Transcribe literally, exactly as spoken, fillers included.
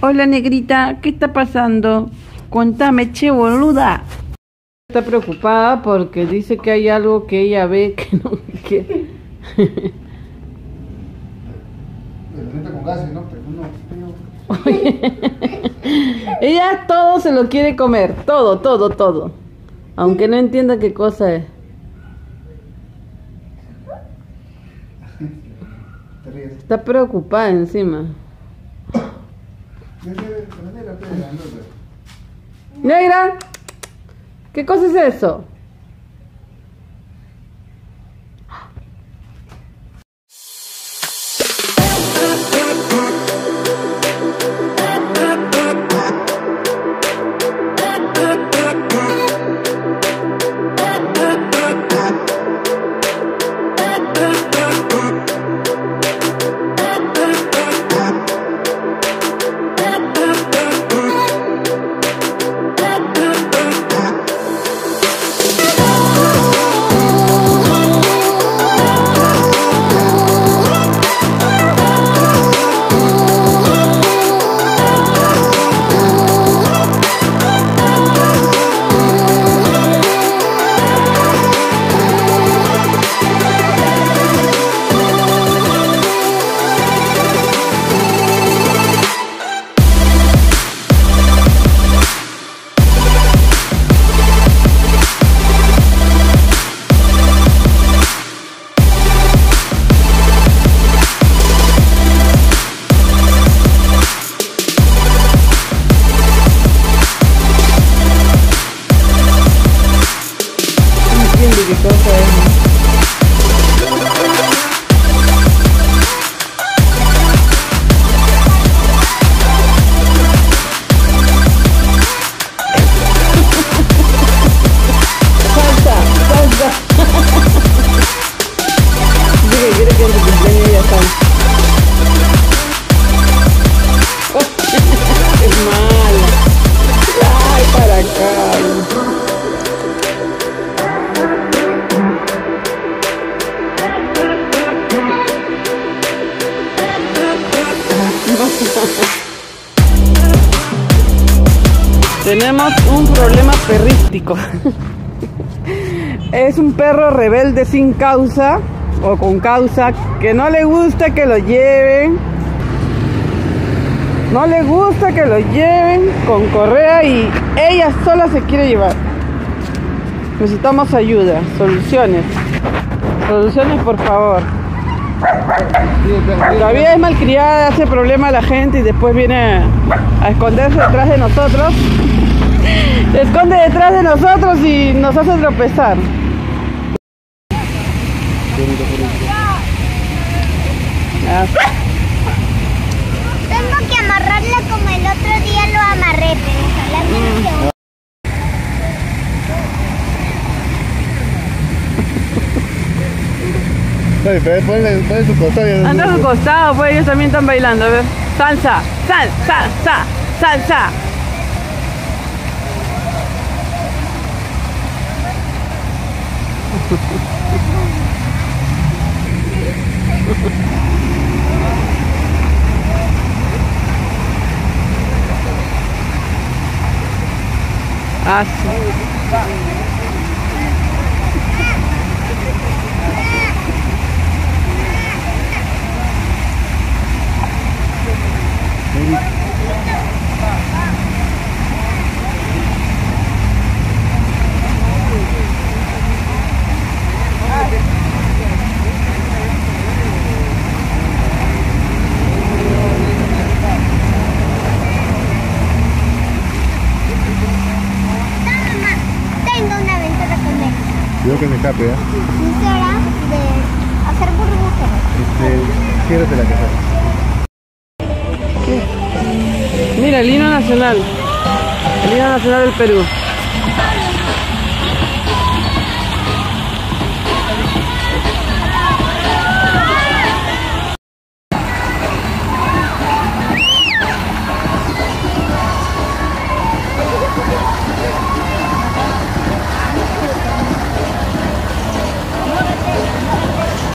Hola negrita, ¿qué está pasando? Contame, che boluda. Está preocupada porque dice que hay algo que ella ve que no que... con gases, ¿no? Pero no, ella todo se lo quiere comer, todo, todo, todo. Aunque no entienda qué cosa es. Está preocupada encima. Negra, ¿qué cosa es eso? ¿Qué cosa es? Salsa, salsa. Dice que quiere que en tu cumpleaños ella salsa. Es mala. Ay, para acá. Tenemos un problema perrístico. Es un perro rebelde sin causa o con causa, que no le gusta que lo lleven. No le gusta que lo lleven con correa y ella sola se quiere llevar. Necesitamos ayuda, soluciones. Soluciones, por favor. Todavía es malcriada, hace problema a la gente y después viene a esconderse detrás de nosotros. Se esconde detrás de nosotros y nos hace tropezar. Tengo que amarrarla como el otro día lo amarré, pero solamente mm. Ponle su costado. Anda a su costado, pues ellos también están bailando, a ver. Salsa, sal, sal, sal, salsa. Ah, sí. Cuidado que me escape, ¿eh? Sincera de hacer burbujas. Este, quiérate la casa. ¿Qué? Mira, el himno nacional. El himno nacional del Perú.